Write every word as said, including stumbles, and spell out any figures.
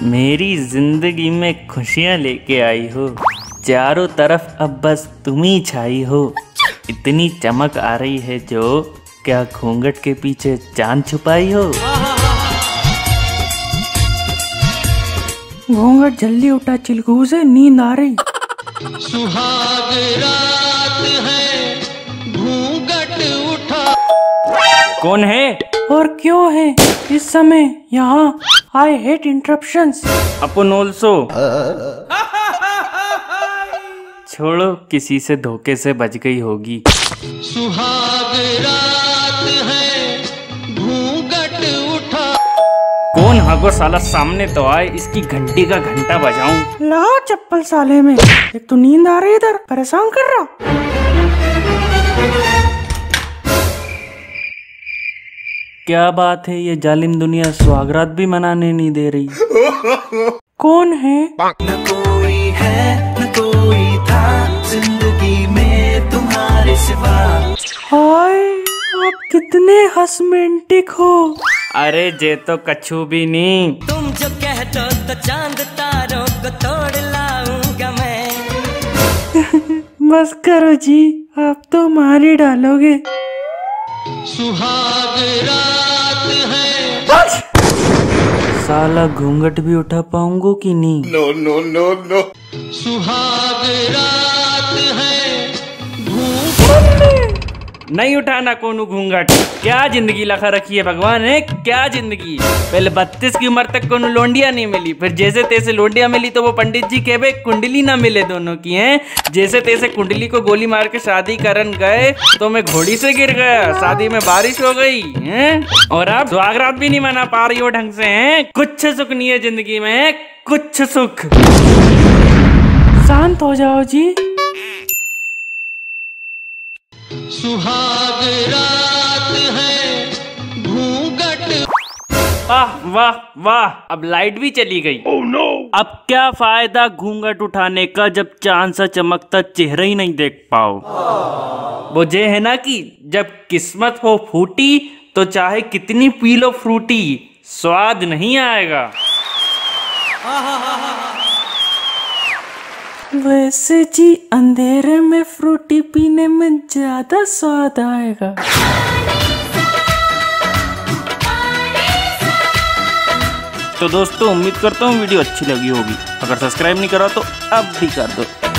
मेरी जिंदगी में खुशियाँ लेके आई हो, चारों तरफ अब बस तुम ही छाई हो। इतनी चमक आ रही है जो क्या घूंघट के पीछे चांद छुपाई हो। घूंघट जल्दी उठा चिलकू से नींद आ रही। सुहाग रात है घूंघट उठा। कौन है और क्यों है इस समय यहाँ? I hate interruptions. अपन ऑल्सो। छोड़ो, किसी से धोखे से बच गई होगी। सुहाग रात है घूंघट उठा। कौन हगो साला, सामने तो आए, इसकी घंटी का घंटा बजाऊं। लाओ चप्पल साले में। एक तो नींद आ रही, इधर परेशान कर रहा। क्या बात है, ये जालिम दुनिया सुहागरात भी मनाने नहीं दे रही। कौन है? न कोई है न कोई था जिंदगी में तुम्हारे सिवा। हाय, आप कितने हसमेंटिक हो। अरे जे तो कछु भी नहीं। तुम जो कह दो तो चांद तारों को तोड़ लाऊंगा मैं। बस करो जी, आप तो मार ही डालोगे। सुहाग रात है। साला घूंघट भी उठा पाऊंगो कि नहीं? No no no no. सुहाग रात है घूंघट। नहीं उठाना कोनो घूंघट। क्या जिंदगी लखा रखी है भगवान ने, क्या जिंदगी। पहले बत्तीस की उम्र तक कोनो लोंडिया नहीं मिली, फिर जैसे तैसे लोंडिया मिली तो वो पंडित जी कहे भाई कुंडली ना मिले दोनों की हैं। जैसे तैसे कुंडली को गोली मार के शादी करन गए तो मैं घोड़ी से गिर गया, शादी में बारिश हो गई हैं। और अब सुहागरात भी नहीं मना पा रही हो ढंग से हैं। कुछ सुख नहीं है जिंदगी में, कुछ सुख। शांत हो जाओ जी। सुहाग रात है घूंघट। वाह वाह वाह, अब लाइट भी चली गई। oh, no. अब क्या फायदा घूंघट उठाने का जब चांद सा चमकता चेहरा ही नहीं देख पाओ। oh. वो जे है ना कि जब किस्मत हो फूटी तो चाहे कितनी पी लो फ्रूटी, स्वाद नहीं आएगा। वैसे जी अंधेरे में फ्रूटी पीने में ज्यादा स्वाद आएगा। तो दोस्तों, उम्मीद करता हूँ वीडियो अच्छी लगी होगी। अगर सब्सक्राइब नहीं करा तो अब भी कर दो।